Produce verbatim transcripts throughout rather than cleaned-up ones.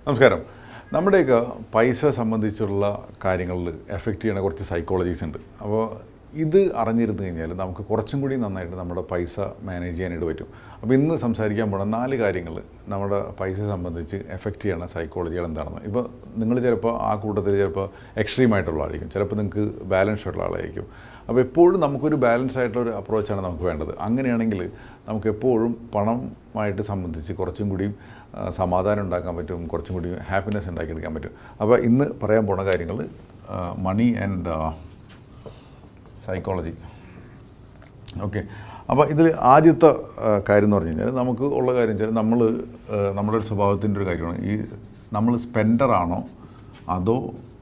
നമസ്കാരം. നമ്മുടെയൊക്കെ പൈസ സംബന്ധിച്ചുള്ള കാര്യങ്ങളിൽ എഫക്റ്റ് ചെയ്യുന്ന കുറച്ച് സൈക്കോളജീസ് ഉണ്ട്. അപ്പോൾ ഇത് അറിഞ്ഞിരുന്നു കഴിഞ്ഞാൽ നമുക്ക് കുറച്ചും കൂടി നന്നായിട്ട് നമ്മുടെ പൈസ മാനേജ് ചെയ്യാനായിട്ട് പറ്റും. അപ്പോൾ ഇന്ന് സംസാരിക്കാൻ പോകുന്ന നാല് കാര്യങ്ങൾ നമ്മുടെ പൈസ സംബന്ധിച്ച് എഫക്റ്റ് ചെയ്യുന്ന സൈക്കോളജികൾ എന്താണെന്ന്. ഇപ്പോൾ നിങ്ങൾ ചിലപ്പോൾ ആ കൂട്ടത്തിൽ ചിലപ്പോൾ എക്സ്ട്രീം ആയിട്ടുള്ള ആളായിരിക്കും, ചിലപ്പോൾ നിങ്ങൾക്ക് ബാലൻസ് ആയിട്ടുള്ള ആളായിരിക്കും. അപ്പോൾ എപ്പോഴും നമുക്കൊരു ബാലൻസ് ആയിട്ടുള്ളൊരു അപ്രോച്ചാണ് നമുക്ക് വേണ്ടത്. അങ്ങനെയാണെങ്കിൽ നമുക്ക് എപ്പോഴും പണമായിട്ട് സംബന്ധിച്ച് കുറച്ചും കൂടിയും സമാധാനം ഉണ്ടാക്കാൻ പറ്റും, കുറച്ചും കൂടി ഹാപ്പിനെസ് ഉണ്ടാക്കിയെടുക്കാൻ പറ്റും. അപ്പോൾ ഇന്ന് പറയാൻ പോണ കാര്യങ്ങൾ മണി ആൻഡ് സൈക്കോളജി. ഓക്കെ, അപ്പോൾ ഇതിൽ ആദ്യത്തെ കാര്യം എന്ന് പറഞ്ഞു കഴിഞ്ഞാൽ നമുക്ക് ഉള്ള കാര്യം വെച്ചാൽ നമ്മൾ നമ്മുടെ ഒരു സ്വഭാവത്തിൻ്റെ ഒരു കാര്യമാണ് ഈ നമ്മൾ സ്പെൻഡറാണോ അതോ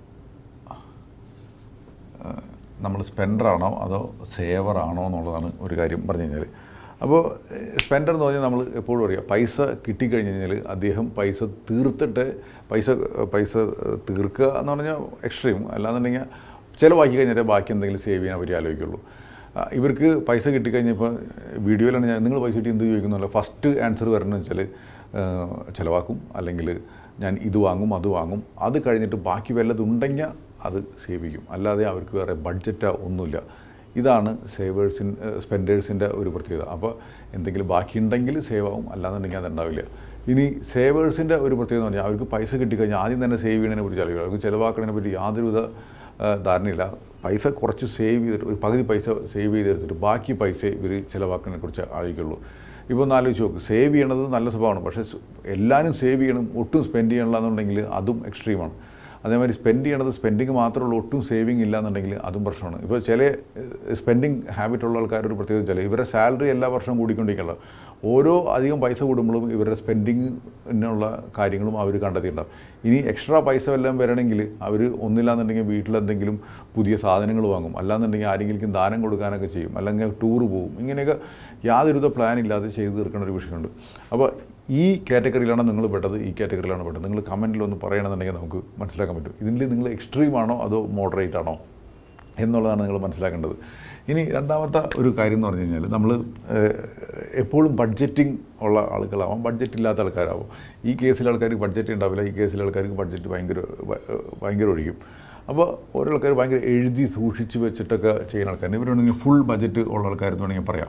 നമ്മൾ സ്പെൻഡറാണോ അതോ സേവറാണോ എന്നുള്ളതാണ് ഒരു കാര്യം പറഞ്ഞു കഴിഞ്ഞാൽ. അപ്പോൾ സ്പെൻഡർ എന്ന് പറഞ്ഞാൽ നമ്മൾ എപ്പോഴും അറിയാം, പൈസ കിട്ടിക്കഴിഞ്ഞ് കഴിഞ്ഞാൽ അദ്ദേഹം പൈസ തീർത്തിട്ട് പൈസ പൈസ തീർക്കുക എന്ന് പറഞ്ഞാൽ എക്സ്ട്രീം, അല്ലാന്നുണ്ടെങ്കിൽ ചിലവാക്കി കഴിഞ്ഞാൽ ബാക്കി എന്തെങ്കിലും സേവ് ചെയ്യാൻ പറ്റി ആലോചിക്കുള്ളൂ. ഇവർക്ക് പൈസ കിട്ടിക്കഴിഞ്ഞപ്പോൾ വീഡിയോയിലാണ് ഞാൻ നിങ്ങൾ പൈസ കിട്ടി എന്ത് ചോദിക്കുന്നുള്ളൂ, ഫസ്റ്റ് ആൻസർ വരണമെന്ന് വെച്ചാൽ ചിലവാക്കും, അല്ലെങ്കിൽ ഞാൻ ഇത് വാങ്ങും അത് വാങ്ങും, അത് കഴിഞ്ഞിട്ട് ബാക്കി വല്ലതുണ്ടെങ്കിൽ അത് സേവ് ചെയ്യും, അല്ലാതെ അവർക്ക് വേറെ ബഡ്ജറ്റ് ഒന്നുമില്ല. ഇതാണ് സേവേഴ്സിൻ സ്പെൻഡേഴ്സിൻ്റെ ഒരു പ്രത്യേകത. അപ്പോൾ എന്തെങ്കിലും ബാക്കിയുണ്ടെങ്കിൽ സേവ് ആവും, അല്ലാന്നുണ്ടെങ്കിൽ അതുണ്ടാവില്ല. ഇനി സേവേഴ്സിൻ്റെ ഒരു പ്രത്യേകത എന്ന് പറഞ്ഞാൽ അവർക്ക് പൈസ കിട്ടിക്കഴിഞ്ഞാൽ ആദ്യം തന്നെ സേവ് ചെയ്യുന്നതിനെ കുറിച്ച് അറിയില്ല, അവർക്ക് ചിലവാക്കുന്നതിനെ പറ്റി യാതൊരുവിധ ധാരണയില്ല. പൈസ കുറച്ച് സേവ് ചെയ്തിട്ട് ഒരു പകുതി പൈസ സേവ് ചെയ്തെടുത്തിട്ട് ബാക്കി പൈസ ഇവർ ചിലവാക്കുന്നതിനെ കുറിച്ച് അറിയിക്കുള്ളൂ. ഇപ്പോൾ ഒന്ന് ആലോചിച്ച് നോക്ക്, സേവ് ചെയ്യണത് നല്ല സ്വഭാവമാണ്, പക്ഷേ എല്ലാവരും സേവ് ചെയ്യണം, ഒട്ടും സ്പെൻഡ് ചെയ്യണമെന്നുണ്ടെങ്കിൽ അതും എക്സ്ട്രീമാണ്. അതേമാതിരി സ്പെൻഡ് ചെയ്യണത് സ്പെൻഡിങ് മാത്രമേ ഉള്ളൂ, ഒട്ടും സേവിങ് ഇല്ല എന്നുണ്ടെങ്കിൽ അതും പ്രശ്നമാണ്. ഇപ്പോൾ ചില സ്പെൻഡിങ് ഹാബിറ്റുള്ള ആൾക്കാരൊരു പ്രത്യേകത വെച്ചാൽ ഇവരുടെ സാലറി എല്ലാ വർഷവും കൂടിക്കൊണ്ടിരിക്കുകയുള്ളൂ. ഓരോ അധികം പൈസ കൂടുമ്പോഴും ഇവരുടെ സ്പെൻഡിങ്ങിനുള്ള കാര്യങ്ങളും അവർ കണ്ടെത്തിയിട്ടുണ്ടാവും. ഇനി എക്സ്ട്രാ പൈസ എല്ലാം വരണമെങ്കിൽ അവർ ഒന്നില്ലാന്നുണ്ടെങ്കിൽ വീട്ടിലെന്തെങ്കിലും പുതിയ സാധനങ്ങൾ വാങ്ങും, അല്ലാന്നുണ്ടെങ്കിൽ ആരെങ്കിലും ദാനം കൊടുക്കാനൊക്കെ ചെയ്യും, അല്ലെങ്കിൽ ടൂറ് പോകും. ഇങ്ങനെയൊക്കെ യാതൊരുവിധ പ്ലാൻ ഇല്ലാതെ ചെയ്ത് തീർക്കുന്ന ഒരു വിഷയമുണ്ട്. അപ്പോൾ ഈ കാറ്റഗറിയിലാണ് നിങ്ങൾ പെട്ടത്, ഈ കാറ്റഗറിയിലാണ് പെട്ടത്. നിങ്ങൾ കമൻറ്റിലൊന്ന് പറയണമെന്നുണ്ടെങ്കിൽ നമുക്ക് മനസ്സിലാക്കാൻ പറ്റും ഇതിൽ നിങ്ങൾ എക്സ്ട്രീം ആണോ അതോ മോഡറേറ്റ് ആണോ എന്നുള്ളതാണ് നിങ്ങൾ മനസ്സിലാക്കേണ്ടത്. ഇനി രണ്ടാമത്തെ ഒരു കാര്യം എന്ന് പറഞ്ഞു കഴിഞ്ഞാൽ നമ്മൾ എപ്പോഴും ബഡ്ജറ്റിംഗ് ഉള്ള ആളുകളാവാം, ബഡ്ജറ്റ് ഇല്ലാത്ത ആൾക്കാരാവും. ഈ കേസിലെ ആൾക്കാർക്ക് ബഡ്ജറ്റ് ഉണ്ടാവില്ല, ഈ കേസിലെ ആൾക്കാർക്ക് ബഡ്ജറ്റ് ഭയങ്കര ഭയങ്കര ഒഴിക്കും. അപ്പോൾ ഓരോ ആൾക്കാർ ഭയങ്കര എഴുതി സൂക്ഷിച്ച് വെച്ചിട്ടൊക്കെ ചെയ്യുന്ന ആൾക്കാർ. ഇവരുണ്ടെങ്കിൽ ഫുൾ ബഡ്ജറ്റ് ഉള്ള ആൾക്കാരെന്ന് വേണമെങ്കിൽ പറയാം.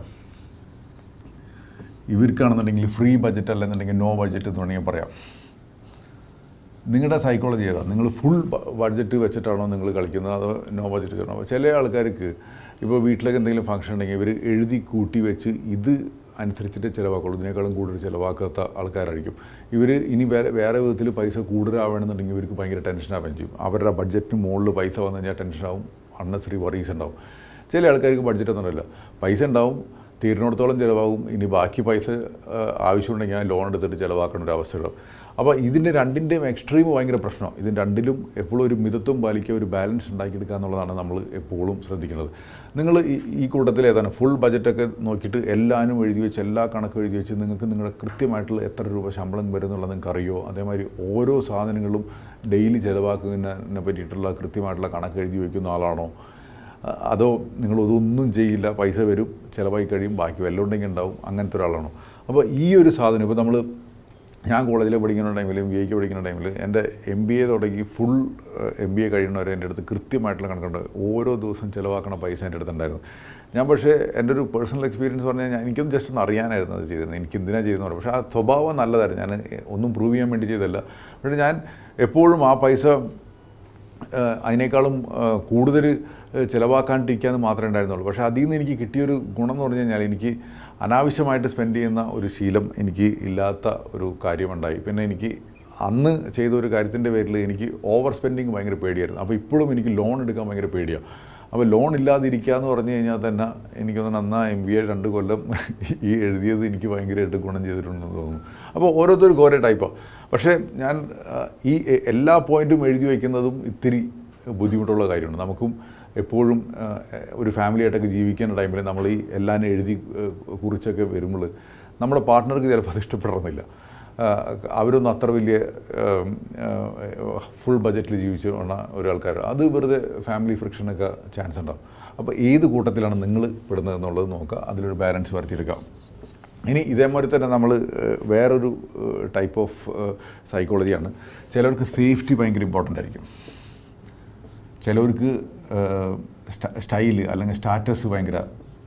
ഇവർക്കാണെന്നുണ്ടെങ്കിൽ ഫ്രീ ബഡ്ജറ്റ് അല്ലെന്നുണ്ടെങ്കിൽ നോ ബഡ്ജറ്റ് എന്ന് വേണമെങ്കിൽ പറയാം. നിങ്ങളുടെ സൈക്കോളജി ഏതാണ്? നിങ്ങൾ ഫുൾ ബഡ്ജറ്റ് വെച്ചിട്ടാണോ നിങ്ങൾ കളിക്കുന്നത് അതോ നോ ബഡ്ജറ്റ് വെച്ചിട്ടാണോ? ചില ആൾക്കാർക്ക് ഇപ്പോൾ വീട്ടിലേക്ക് എന്തെങ്കിലും ഫംഗ്ഷൻ ഉണ്ടെങ്കിൽ ഇവർ എഴുതി കൂട്ടി വെച്ച് ഇത് അനുസരിച്ചിട്ട് ചിലവാക്കുള്ളൂ, ഇതിനേക്കാളും കൂടുതൽ ചിലവാക്കാത്ത ആൾക്കാരായിരിക്കും ഇവർ. ഇനി വേറെ വേറെ വിധത്തിൽ പൈസ കൂടുതലാവണമെന്നുണ്ടെങ്കിൽ ഇവർക്ക് ഭയങ്കര ടെൻഷനാവുകയും ചെയ്യും. അവരുടെ ബഡ്ജറ്റിന് മുകളിൽ പൈസ വന്നു കഴിഞ്ഞാൽ ടെൻഷനാവും, അൺനെസറി വറീസ് ഉണ്ടാവും. ചില ആൾക്കാർക്ക് ബഡ്ജറ്റ് ഒന്നുമില്ല, പൈസ ഉണ്ടാവും, തീരുന്നിടത്തോളം ചിലവാകും, ഇനി ബാക്കി പൈസ ആവശ്യമുണ്ടെങ്കിൽ ലോൺ എടുത്തിട്ട് ചിലവാക്കേണ്ട ഒരു അവസ്ഥ ഉണ്ടാവും. അപ്പോൾ ഇതിൻ്റെ രണ്ടിൻ്റെയും എക്സ്ട്രീം ഭയങ്കര പ്രശ്നമാണ്. ഇതിന് രണ്ടിലും എപ്പോഴും ഒരു മിതത്വം പാലിക്കുക, ഒരു ബാലൻസ് ഉണ്ടാക്കിയെടുക്കുക എന്നുള്ളതാണ് നമ്മൾ എപ്പോഴും ശ്രദ്ധിക്കുന്നത്. നിങ്ങൾ ഈ കൂട്ടത്തിൽ ഏതാണ് ഫുൾ ബഡ്ജറ്റൊക്കെ നോക്കിയിട്ട് എല്ലാവരും എഴുതി വെച്ച് എല്ലാ കണക്കും എഴുതി വെച്ച് നിങ്ങൾക്ക് നിങ്ങളുടെ കൃത്യമായിട്ടുള്ള എത്ര രൂപ ശമ്പളം വരുന്നുള്ളത് നിങ്ങൾക്ക് അറിയുമോ? അതേമാതിരി ഓരോ സാധനങ്ങളും ഡെയിലി ചിലവാക്കുന്നതിനെ പറ്റിയിട്ടുള്ള കൃത്യമായിട്ടുള്ള കണക്ക് എഴുതി വയ്ക്കുന്ന ആളാണോ? അതോ നിങ്ങളതൊന്നും ചെയ്യില്ല, പൈസ വരും ചിലവായി കഴിയും, ബാക്കി വല്ലതും ഉണ്ടെങ്കിൽ ഉണ്ടാവും, അങ്ങനത്തെ ഒരാളാണോ? അപ്പോൾ ഈ ഒരു സാധനം ഇപ്പോൾ നമ്മൾ ഞാൻ കോളേജിൽ പഠിക്കുന്ന ടൈമിൽ എം ബി എക്ക് പഠിക്കുന്ന ടൈമിൽ എൻ്റെ എം ബി എ തുടങ്ങി ഫുൾ എം ബി എ കഴിയുന്നവരെ എൻ്റെ അടുത്ത് കൃത്യമായിട്ടുള്ള കണക്കുണ്ട്, ഓരോ ദിവസം ചിലവാക്കണ പൈസ എൻ്റെ അടുത്തുണ്ടായിരുന്നു. ഞാൻ പക്ഷേ എൻ്റെ ഒരു പേഴ്സണൽ എക്സ്പീരിയൻസ് പറഞ്ഞാൽ ഞാൻ എനിക്കൊന്നും ജസ്റ്റ് ഒന്ന് അറിയാനായിരുന്നു അത് ചെയ്തിരുന്നത്, എനിക്ക് എന്തിനാണ് ചെയ്യുന്നത്. പക്ഷേ ആ സ്വഭാവം നല്ലതായിരുന്നു, ഞാൻ ഒന്നും പ്രൂവ് ചെയ്യാൻ വേണ്ടി ചെയ്തല്ല. പക്ഷേ ഞാൻ എപ്പോഴും ആ പൈസ അതിനേക്കാളും കൂടുതൽ ചിലവാക്കാണ്ടിരിക്കാമെന്ന് മാത്രമേ ഉണ്ടായിരുന്നുള്ളൂ. പക്ഷേ അതിൽ നിന്ന് എനിക്ക് കിട്ടിയൊരു ഗുണം എന്ന് പറഞ്ഞു കഴിഞ്ഞാൽ എനിക്ക് അനാവശ്യമായിട്ട് സ്പെൻഡ് ചെയ്യുന്ന ഒരു ശീലം എനിക്ക് ഇല്ലാത്ത ഒരു കാര്യമുണ്ടായി. പിന്നെ എനിക്ക് അന്ന് ചെയ്ത ഒരു കാര്യത്തിൻ്റെ പേരിൽ എനിക്ക് ഓവർ സ്പെൻഡിങ് ഭയങ്കര പേടിയായിരുന്നു. അപ്പോൾ ഇപ്പോഴും എനിക്ക് ലോൺ എടുക്കാൻ ഭയങ്കര പേടിയാണ്. അപ്പോൾ ലോൺ ഇല്ലാതിരിക്കുക എന്ന് പറഞ്ഞു കഴിഞ്ഞാൽ തന്നെ എനിക്കൊന്ന് അന്ന് എം ബി എ രണ്ട് കൊല്ലം ഈ എഴുതിയത് എനിക്ക് ഭയങ്കരമായിട്ട് ഗുണം ചെയ്തിട്ടുണ്ടെന്ന് തോന്നുന്നു. അപ്പോൾ ഓരോരുത്തർക്കും ഓരോ ടൈപ്പാണ്. പക്ഷേ ഞാൻ ഈ എല്ലാ പോയിൻറ്റും എഴുതി വയ്ക്കുന്നതും ഇത്തിരി ബുദ്ധിമുട്ടുള്ള കാര്യമാണ്. നമുക്കും എപ്പോഴും ഒരു ഫാമിലിയായിട്ടൊക്കെ ജീവിക്കുന്ന ടൈമിൽ നമ്മൾ ഈ എല്ലാം എഴുതി കുറിച്ചൊക്കെ വരുമ്പോൾ നമ്മുടെ പാർട്ട്ണർക്ക് ചിലപ്പോൾ അത് ഇഷ്ടപ്പെടണമെന്നില്ല. അവരൊന്നും അത്ര വലിയ ഫുൾ ബഡ്ജറ്റിൽ ജീവിച്ചു വന്ന ഒരാൾക്കാർ, അത് വെറുതെ ഫാമിലി ഫ്രിക്ഷനൊക്കെ ചാൻസ് ഉണ്ടാവും. അപ്പോൾ ഏത് കൂട്ടത്തിലാണ് നിങ്ങൾ പെടുന്നത് എന്നുള്ളത് നോക്കുക, അതിലൊരു ബാലൻസ് വരുത്തിയെടുക്കാം. ഇനി ഇതേമാതിരി തന്നെ നമ്മൾ വേറൊരു ടൈപ്പ് ഓഫ് സൈക്കോളജിയാണ്. ചിലർക്ക് സേഫ്റ്റി ഭയങ്കര ഇമ്പോർട്ടൻ്റ് ആയിരിക്കും. ചിലവർക്ക് സ്റ്റൈല് അല്ലെങ്കിൽ സ്റ്റാറ്റസ് ഭയങ്കര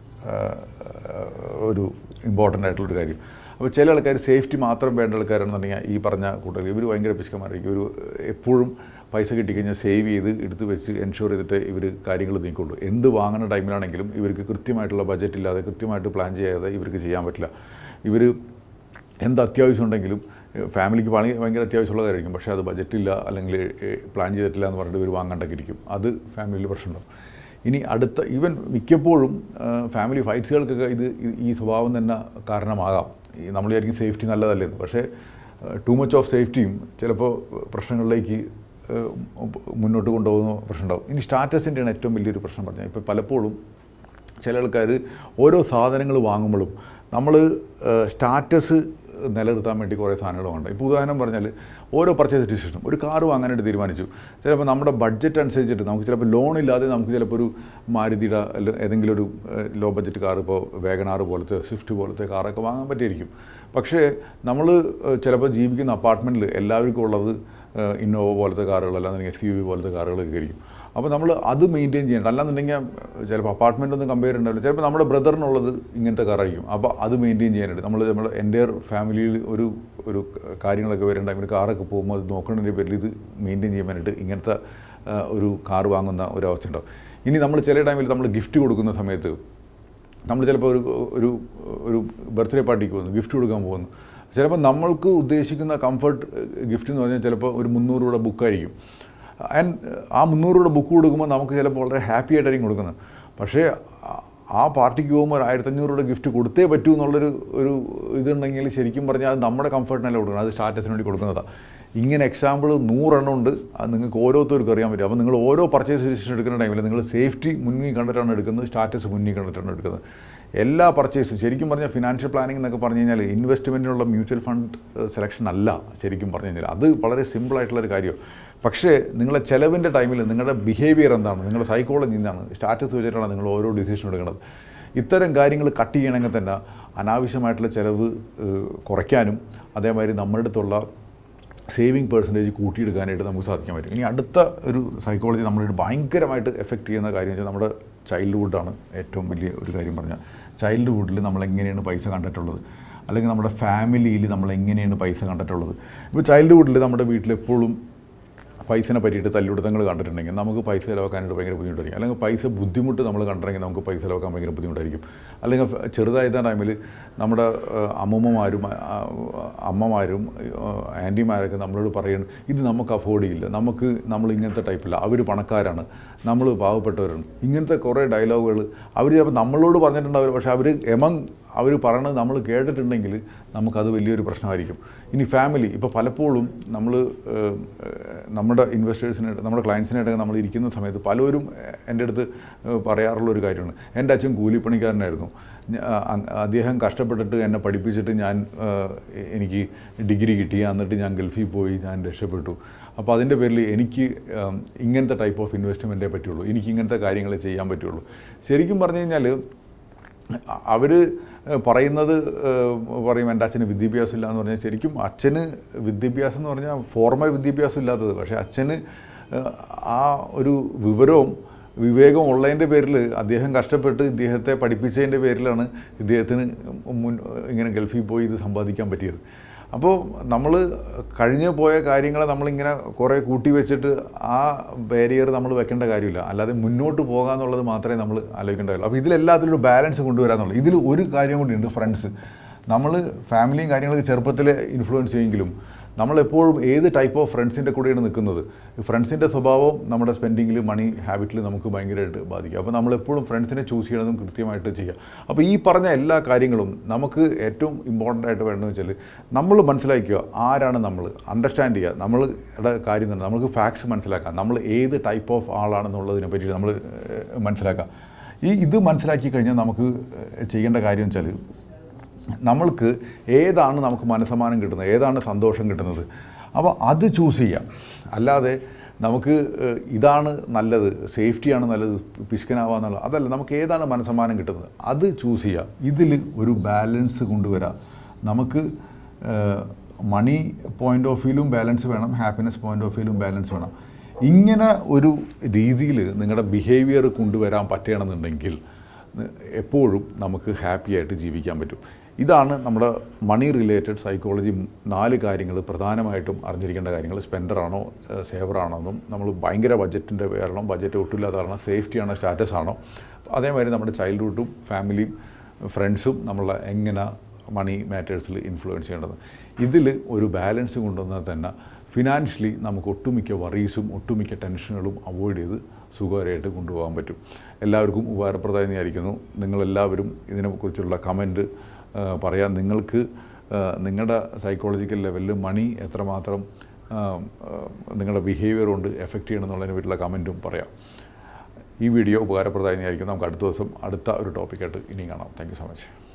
ഒരു ഇമ്പോർട്ടൻ്റ് ആയിട്ടുള്ളൊരു കാര്യം. അപ്പോൾ ചില ആൾക്കാർ സേഫ്റ്റി മാത്രം വേണ്ട ആൾക്കാരാണെന്നുണ്ടെങ്കിൽ ഈ പറഞ്ഞ കൂട്ടർ ഇവർ ഭയങ്കര പിശുക്കന്മാരായിരിക്കും. ഒരു എപ്പോഴും പൈസ കിട്ടിക്കഴിഞ്ഞാൽ സേവ് ചെയ്ത് എടുത്ത് വെച്ച് എൻഷുർ ചെയ്തിട്ട് ഇവർ കാര്യങ്ങൾ നീക്കുള്ളൂ. എന്ത് വാങ്ങുന്ന ടൈമിലാണെങ്കിലും ഇവർക്ക് കൃത്യമായിട്ടുള്ള ബഡ്ജറ്റ് ഇല്ലാതെ കൃത്യമായിട്ട് പ്ലാൻ ചെയ്യാതെ ഇവർക്ക് ചെയ്യാൻ പറ്റില്ല. ഇവർ എന്ത് അത്യാവശ്യം ഉണ്ടെങ്കിലും ഫാമിലിക്ക് പണി ഭയങ്കര അത്യാവശ്യമുള്ള കാര്യമായിരിക്കും, പക്ഷേ അത് ബഡ്ജറ്റില്ല അല്ലെങ്കിൽ പ്ലാൻ ചെയ്തിട്ടില്ല എന്ന് പറഞ്ഞിട്ട് ഇവർ വാങ്ങാണ്ടൊക്കെ ഇരിക്കും. അത് ഫാമിലിയിൽ പ്രശ്നമുണ്ടാവും. ഇനി അടുത്ത ഈവൻ മിക്കപ്പോഴും ഫാമിലി ഫൈറ്റ്സുകൾക്കൊക്കെ ഇത് ഈ സ്വഭാവം തന്നെ കാരണമാകാം. ഈ നമ്മൾ വിചാരിക്കും സേഫ്റ്റി നല്ലതല്ലേന്ന്, പക്ഷേ ടു മച്ച് ഓഫ് സേഫ്റ്റിയും ചിലപ്പോൾ പ്രശ്നങ്ങളിലേക്ക് മുന്നോട്ട് കൊണ്ടുപോകുന്ന പ്രശ്നമുണ്ടാകും. ഇനി സ്റ്റാറ്റസിൻ്റെയാണ് ഏറ്റവും വലിയൊരു പ്രശ്നം പറഞ്ഞാൽ. ഇപ്പോൾ പലപ്പോഴും ചില ആൾക്കാർ ഓരോ സാധനങ്ങൾ വാങ്ങുമ്പോഴും നമ്മൾ സ്റ്റാറ്റസ് നിലനിർത്താൻ വേണ്ടി കുറേ സാധനങ്ങൾ വേണ്ട. ഇപ്പോൾ ഉദാഹരണം പറഞ്ഞാൽ ഓരോ പർച്ചേസ് ഡിസിഷനും ഒരു കാർ വാങ്ങാനായിട്ട് തീരുമാനിച്ചു. ചിലപ്പോൾ നമ്മുടെ ബഡ്ജറ്റ് അനുസരിച്ചിട്ട് നമുക്ക് ചിലപ്പോൾ ലോണില്ലാതെ നമുക്ക് ചിലപ്പോൾ ഒരു മാരുതിയുടെ ഏതെങ്കിലും ഒരു ലോ ബഡ്ജറ്റ് കാർ, ഇപ്പോൾ വേഗനാർ പോലത്തെ സ്വിഫ്റ്റ് പോലത്തെ കാറൊക്കെ വാങ്ങാൻ പറ്റിയിരിക്കും. പക്ഷേ നമ്മൾ ചിലപ്പോൾ ജീവിക്കുന്ന അപ്പാർട്ട്മെൻറ്റിൽ എല്ലാവർക്കും ഉള്ളത് ഇന്നോവ പോലത്തെ കാറുകളല്ലാന്നുണ്ടെങ്കിൽ എസ് യു വി പോലത്തെ കാറുകളൊക്കെ ആയിരിക്കും. അപ്പോൾ നമ്മൾ അത് മെയിൻറ്റെയിൻ ചെയ്യേണ്ട. അല്ലാന്നുണ്ടെങ്കിൽ ചിലപ്പോൾ അപ്പാർട്ട്മെൻ്റ് ഒന്നും കമ്പയർ ഉണ്ടാവില്ല. ചിലപ്പോൾ നമ്മുടെ ബ്രദറിനുള്ളത് ഇങ്ങനത്തെ കാറായിരിക്കും. അപ്പോൾ അത് മെയിൻറ്റെയിൻ ചെയ്യാനായിട്ട് നമ്മൾ നമ്മുടെ എൻ്റെ ഫാമിലിയിൽ ഒരു ഒരു കാര്യങ്ങളൊക്കെ വരേണ്ട ടൈമിൽ കാറൊക്കെ പോകുമ്പോൾ അത് നോക്കുന്നതിൻ്റെ പേരിൽ ഇത് മെയിൻറ്റെയിൻ ചെയ്യാൻ വേണ്ടിയിട്ട് ഇങ്ങനത്തെ ഒരു കാർ വാങ്ങുന്ന ഒരു അവസ്ഥ ഉണ്ടാവും. ഇനി നമ്മൾ ചില ടൈമിൽ നമ്മൾ ഗിഫ്റ്റ് കൊടുക്കുന്ന സമയത്ത് നമ്മൾ ചിലപ്പോൾ ഒരു ഒരു ഒരു ബർത്ത്ഡേ പാർട്ടിക്ക് പോകുന്നു, ഗിഫ്റ്റ് കൊടുക്കാൻ പോകുന്നു. ചിലപ്പോൾ നമ്മൾക്ക് ഉദ്ദേശിക്കുന്ന കംഫർട്ട് ഗിഫ്റ്റ് എന്ന് പറഞ്ഞാൽ ചിലപ്പോൾ ഒരു മുന്നൂറ് രൂപയുടെ ബുക്കായിരിക്കും. ആൻഡ് ആ മുന്നൂറ് രൂപയുടെ ബുക്ക് കൊടുക്കുമ്പോൾ നമുക്ക് ചിലപ്പോൾ വളരെ ഹാപ്പി ആയിട്ടായിരിക്കും കൊടുക്കുന്നത്. പക്ഷേ ആ പാർട്ടിക്ക് പോകുമ്പോൾ ഒരു ആയിരത്തഞ്ഞൂറ് രൂപയുടെ ഗിഫ്റ്റ് കൊടുത്തേ പറ്റൂ എന്നുള്ളൊരു ഒരു ഇതുണ്ടെങ്കിൽ ശരിക്കും പറഞ്ഞാൽ അത് നമ്മുടെ കംഫർട്ടിനല്ല കൊടുക്കുന്നത്, അത് സ്റ്റാറ്റസിന് വേണ്ടി കൊടുക്കുന്നതാണ്. ഇങ്ങനെ എക്സാമ്പിൾ നൂറെണ്ണം ഉണ്ട്. അത് നിങ്ങൾക്ക് ഓരോരുത്തർക്കും അറിയാൻ പറ്റും. അപ്പോൾ നിങ്ങൾ ഓരോ പർച്ചേസ് ഡിസിഷൻ എടുക്കുന്ന ടൈമിൽ നിങ്ങൾ സേഫ്റ്റി മുന്നിൽ കണ്ടിട്ടാണ് എടുക്കുന്നത്, സ്റ്റാറ്റസ് മുന്നിൽ കണ്ടിട്ടാണ് എടുക്കുന്നത്. എല്ലാ പർച്ചേസും ശരിക്കും പറഞ്ഞാൽ ഫിനാൻഷ്യൽ പ്ലാനിംഗ് എന്നൊക്കെ പറഞ്ഞു കഴിഞ്ഞാൽ ഇൻവെസ്റ്റ്മെൻറ്റിനുള്ള മ്യൂച്വൽ ഫണ്ട് സെലക്ഷൻ അല്ല. ശരിക്കും പറഞ്ഞു കഴിഞ്ഞാൽ അത് വളരെ സിമ്പിളായിട്ടുള്ളൊരു കാര്യമാണ്. പക്ഷേ നിങ്ങളെ ചിലവിൻ്റെ ടൈമിൽ നിങ്ങളുടെ ബിഹേവിയർ എന്താണ്, നിങ്ങളുടെ സൈക്കോളജി എന്താണ്, സ്റ്റാറ്റസ് വെച്ചിട്ടാണ് നിങ്ങൾ ഓരോ ഡിസിഷൻ എടുക്കുന്നത്. ഇത്തരം കാര്യങ്ങൾ കട്ട് ചെയ്യണമെങ്കിൽ തന്നെ അനാവശ്യമായിട്ടുള്ള ചിലവ് കുറയ്ക്കാനും അതേമാതിരി നമ്മുടെ അടുത്തുള്ള സേവിങ് പെർസെൻറ്റേജ് കൂട്ടിയെടുക്കാനായിട്ട് നമുക്ക് സാധിക്കാൻ പറ്റും. ഇനി അടുത്ത ഒരു സൈക്കോളജി നമ്മളായിട്ട് ഭയങ്കരമായിട്ട് എഫക്റ്റ് ചെയ്യുന്ന കാര്യം വെച്ചാൽ നമ്മുടെ ചൈൽഡ്ഹുഡാണ് ഏറ്റവും വലിയ ഒരു കാര്യം പറഞ്ഞാൽ. ചൈൽഡ്ഹുഡിൽ നമ്മളെങ്ങനെയാണ് പൈസ കണ്ടിട്ടുള്ളത്, അല്ലെങ്കിൽ നമ്മുടെ ഫാമിലിയിൽ നമ്മളെങ്ങനെയാണ് പൈസ കണ്ടിട്ടുള്ളത്. ഇപ്പോൾ ചൈൽഡ്ഹുഡിൽ നമ്മുടെ വീട്ടിലെപ്പോഴും പൈസനെ പറ്റിയിട്ട് തല്ലുപിടുത്തങ്ങൾ കണ്ടിട്ടുണ്ടെങ്കിൽ നമുക്ക് പൈസ ചിലവാക്കാനായിട്ട് ഭയങ്കര ബുദ്ധിമുട്ടായിരിക്കും. അല്ലെങ്കിൽ പൈസ ബുദ്ധിമുട്ട് നമ്മൾ കണ്ടിട്ടുണ്ടെങ്കിൽ നമുക്ക് പൈസ ചിലവാക്കാൻ ഭയങ്കര ബുദ്ധിമുട്ടായിരിക്കും. അല്ലെങ്കിൽ ചെറുതായിരുന്ന ടൈമിൽ നമ്മുടെ അമ്മൂമ്മമാരും അമ്മമാരും ആൻറ്റിമാരൊക്കെ നമ്മളോട് പറയുന്നത് ഇത് നമുക്ക് അഫോർഡ് ചെയ്യില്ല, നമുക്ക് നമ്മൾ ഇങ്ങനത്തെ ടൈപ്പില്ല, അവർ പണക്കാരാണ്, നമ്മൾ പാവപ്പെട്ടവരാണ്, ഇങ്ങനത്തെ കുറേ ഡയലോഗുകൾ അവർ ചിലപ്പോൾ നമ്മളോട് പറഞ്ഞിട്ടുണ്ടാവില്ല. പക്ഷേ അവർ എമംഗ് അവർ പറയണത് നമ്മൾ കേട്ടിട്ടുണ്ടെങ്കിൽ നമുക്കത് വലിയൊരു പ്രശ്നമായിരിക്കും. ഇനി ഫാമിലി, ഇപ്പോൾ പലപ്പോഴും നമ്മൾ നമ്മുടെ ഇൻവെസ്റ്റേഴ്സിനായിട്ട് നമ്മുടെ ക്ലയൻസിനായിട്ടൊക്കെ നമ്മൾ ഇരിക്കുന്ന സമയത്ത് പലരും എൻ്റെ അടുത്ത് പറയാറുള്ളൊരു കാര്യമാണ്, എൻ്റെ അച്ഛൻ കൂലിപ്പണിക്കാരനായിരുന്നു, അദ്ദേഹം കഷ്ടപ്പെട്ടിട്ട് എന്നെ പഠിപ്പിച്ചിട്ട് ഞാൻ എനിക്ക് ഡിഗ്രി കിട്ടി, എന്നിട്ട് ഞാൻ ഗൾഫിൽ പോയി ഞാൻ രക്ഷപ്പെട്ടു. അപ്പോൾ അതിൻ്റെ പേരിൽ എനിക്ക് ഇങ്ങനത്തെ ടൈപ്പ് ഓഫ് ഇൻവെസ്റ്റ്മെൻറ്റേ പറ്റുള്ളൂ, എനിക്ക് ഇങ്ങനത്തെ കാര്യങ്ങളെ ചെയ്യാൻ പറ്റുള്ളൂ. ശരിക്കും പറഞ്ഞു കഴിഞ്ഞാൽ അവർ പറയുന്നത് പറയും എൻ്റെ അച്ഛന് വിദ്യാഭ്യാസം ഇല്ല എന്ന് പറഞ്ഞാൽ ശരിക്കും അച്ഛന് വിദ്യാഭ്യാസം എന്ന് പറഞ്ഞാൽ ഫോർമൽ വിദ്യാഭ്യാസം ഇല്ലാത്തത്, പക്ഷേ അച്ഛന് ആ ഒരു വിവരവും വിവേകം ഉള്ളതിൻ്റെ പേരിൽ അദ്ദേഹം കഷ്ടപ്പെട്ട് ഇദ്ദേഹത്തെ പഠിപ്പിച്ചതിൻ്റെ പേരിലാണ് ഇദ്ദേഹത്തിന് മുൻ ഇങ്ങനെ ഗൾഫിൽ പോയി ഇത് സമ്പാദിക്കാൻ പറ്റിയത്. അപ്പോൾ നമ്മൾ കഴിഞ്ഞു പോയ കാര്യങ്ങളെ നമ്മളിങ്ങനെ കുറേ കൂട്ടി വെച്ചിട്ട് ആ ബാരിയർ നമ്മൾ വെക്കേണ്ട കാര്യമില്ല, അല്ലാതെ മുന്നോട്ട് പോകാമെന്നുള്ളത് മാത്രമേ നമ്മൾ ആലോചിക്കേണ്ട കാര്യമുള്ളൂ. അപ്പോൾ ഇതിലെല്ലാത്തിലും ഒരു ബാലൻസ് കൊണ്ടുവരാമെന്നുള്ളൂ. ഇതിൽ ഒരു കാര്യം കൂടിയുണ്ട്, ഫ്രണ്ട്സ്. നമ്മൾ ഫാമിലിയും കാര്യങ്ങളൊക്കെ ചെറുപ്പത്തിൽ ഇൻഫ്ലുവൻസ് ചെയ്യുമെങ്കിലും നമ്മളെപ്പോഴും ഏത് ടൈപ്പ് ഓഫ് ഫ്രണ്ട്സിൻ്റെ കൂടെയാണ് നിൽക്കുന്നത്, ഫ്രണ്ട്സിൻ്റെ സ്വഭാവം നമ്മുടെ സ്പെൻഡിങ്ങിൽ മണി ഹാബിറ്റിൽ നമുക്ക് ഭയങ്കരമായിട്ട് ബാധിക്കും. അപ്പോൾ നമ്മളെപ്പോഴും ഫ്രണ്ട്സിനെ ചൂസ് ചെയ്യണതും കൃത്യമായിട്ട് ചെയ്യുക. അപ്പോൾ ഈ പറഞ്ഞ എല്ലാ കാര്യങ്ങളും നമുക്ക് ഏറ്റവും ഇമ്പോർട്ടൻ്റ് ആയിട്ട് വേണ്ടതെന്ന് വെച്ചാൽ നമ്മൾ മനസ്സിലാക്കുക ആരാണ് നമ്മൾ, അണ്ടർസ്റ്റാൻഡ് ചെയ്യുക നമ്മളുടെ കാര്യം തന്നെ, നമുക്ക് ഫാക്ട്സ് മനസ്സിലാക്കാം, നമ്മൾ ഏത് ടൈപ്പ് ഓഫ് ആളാണെന്നുള്ളതിനെ പറ്റി നമ്മൾ മനസ്സിലാക്കാം. ഈ ഇത് മനസ്സിലാക്കി കഴിഞ്ഞാൽ നമുക്ക് ചെയ്യേണ്ട കാര്യം വെച്ചാൽ നമ്മൾക്ക് ഏതാണ് നമുക്ക് മനസ്സമാനം കിട്ടുന്നത്, ഏതാണ് സന്തോഷം കിട്ടുന്നത്, അപ്പോൾ അത് ചൂസ് ചെയ്യാം. അല്ലാതെ നമുക്ക് ഇതാണ് നല്ലത്, സേഫ്റ്റിയാണ് നല്ലത്, പിശുക്കനാവാന്നുള്ളത് അതല്ല. നമുക്ക് ഏതാണ് മനസ്സമാനം കിട്ടുന്നത് അത് ചൂസ് ചെയ്യുക. ഇതിൽ ഒരു ബാലൻസ് കൊണ്ടുവരാം. നമുക്ക് മണി പോയിൻ്റ് ഓഫ് വ്യൂവിലും ബാലൻസ് വേണം, ഹാപ്പിനെസ് പോയിൻ്റ് ഓഫ് വ്യൂവിലും ബാലൻസ് വേണം. ഇങ്ങനെ ഒരു രീതിയിൽ നിങ്ങളുടെ ബിഹേവിയർ കൊണ്ടുവരാൻ പറ്റുകയാണെന്നുണ്ടെങ്കിൽ എപ്പോഴും നമുക്ക് ഹാപ്പി ആയിട്ട് ജീവിക്കാൻ പറ്റും. ഇതാണ് നമ്മുടെ മണി റിലേറ്റഡ് സൈക്കോളജി നാല് കാര്യങ്ങൾ പ്രധാനമായിട്ടും അറിഞ്ഞിരിക്കേണ്ട കാര്യങ്ങൾ. സ്പെൻഡറാണോ സേവറാണോ എന്നും, നമ്മൾ ഭയങ്കര ബഡ്ജറ്റിൻ്റെ പേരണം, ബഡ്ജറ്റ് ഒട്ടുമില്ലാത്ത കാരണം, സേഫ്റ്റിയാണോ സ്റ്റാറ്റസ് ആണോ, അതേമാതിരി നമ്മുടെ ചൈൽഡ്ഹുഡും ഫാമിലിയും ഫ്രണ്ട്സും നമ്മളെ എങ്ങനെ മണി മാറ്റേഴ്സിൽ ഇൻഫ്ലുവൻസ് ചെയ്യേണ്ടത്. ഇതിൽ ഒരു ബാലൻസ് കൊണ്ടുവന്നാൽ തന്നെ ഫിനാൻഷ്യലി നമുക്ക് ഒട്ടുമിക്ക വറീസും ഒട്ടുമിക്ക ടെൻഷനുകളും അവോയ്ഡ് ചെയ്ത് സുഖകരമായിട്ട് കൊണ്ടുപോകാൻ പറ്റും. എല്ലാവർക്കും ഉപകാരപ്രദമായി വിചാരിക്കുന്നു. നിങ്ങളെല്ലാവരും ഇതിനെക്കുറിച്ചുള്ള കമൻറ്റ് പറയാം. നിങ്ങൾക്ക് നിങ്ങളുടെ സൈക്കോളജിക്കൽ ലെവലിൽ മണി എത്രമാത്രം നിങ്ങളുടെ ബിഹേവിയർ കൊണ്ട് എഫക്റ്റ് ചെയ്യണമെന്നുള്ളതിനെ പറ്റിയുള്ള കമൻറ്റും പറയാം. ഈ വീഡിയോ ഉപകാരപ്രദമായി വിചാരിക്കുന്നു. നമുക്ക് അടുത്ത ദിവസം അടുത്ത ഒരു ടോപ്പിക്കായിട്ട് ഇനിയും കാണാം. Thank you so much.